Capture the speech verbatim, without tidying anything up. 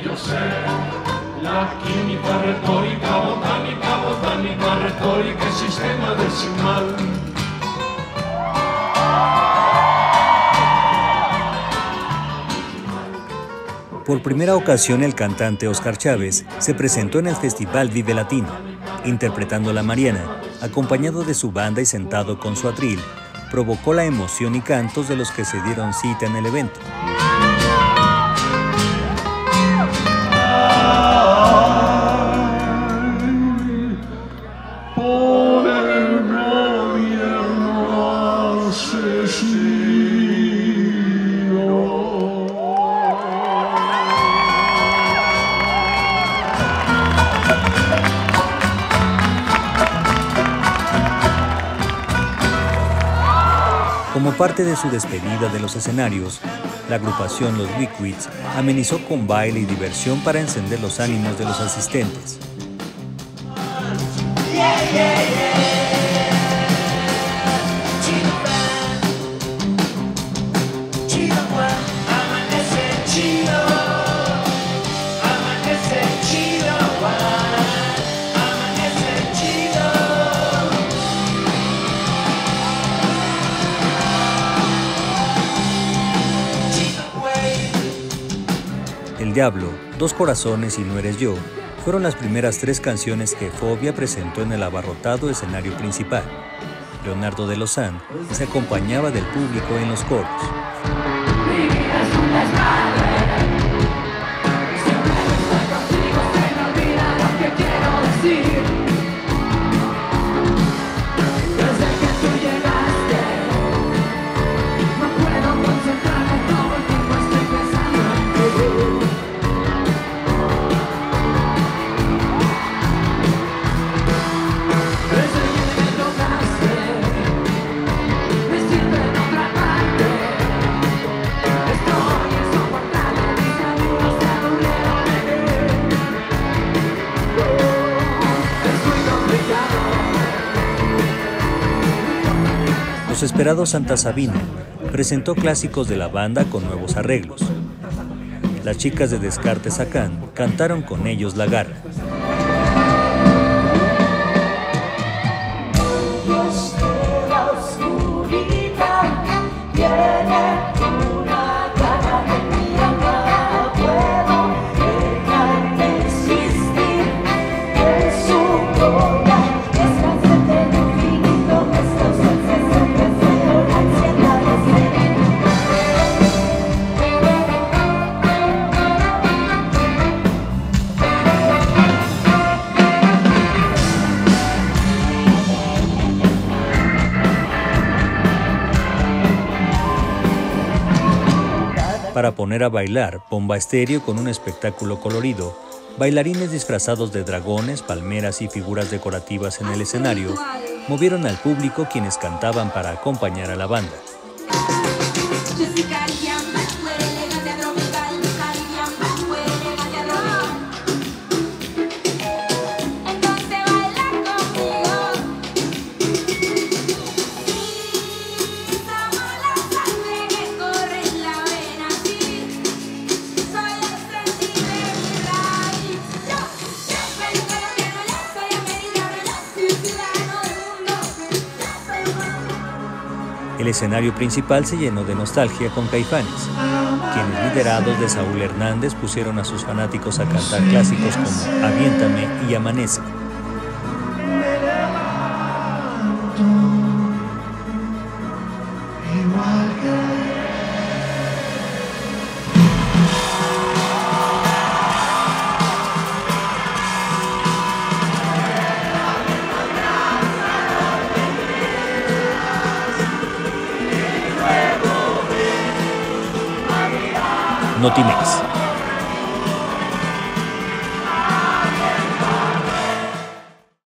yo sé. La química, retórica, botánica, botánica, retórica y sistema decimal. Por primera ocasión, el cantante Óscar Chávez se presentó en el Festival Vive Latino, interpretando La Mariana, acompañado de su banda y sentado con su atril, provocó la emoción y cantos de los que se dieron cita en el evento. Por el gobierno asesino. Como parte de su despedida de los escenarios, la agrupación Los Liquids amenizó con baile y diversión para encender los ánimos de los asistentes. Yeah, yeah, yeah. El Diablo, Dos Corazones y No Eres Yo fueron las primeras tres canciones que Fobia presentó en el abarrotado escenario principal. Leonardo de Lozán se acompañaba del público en los coros. Los esperados Santa Sabina presentó clásicos de la banda con nuevos arreglos. Las chicas de Descartes Sacán cantaron con ellos La Garra. Para poner a bailar, Bomba Estéreo con un espectáculo colorido, bailarines disfrazados de dragones, palmeras y figuras decorativas en el escenario, movieron al público quienes cantaban para acompañar a la banda. El escenario principal se llenó de nostalgia con Caifanes, quienes liderados de Saúl Hernández pusieron a sus fanáticos a cantar clásicos como Aviéntame y Amanece. Notimex.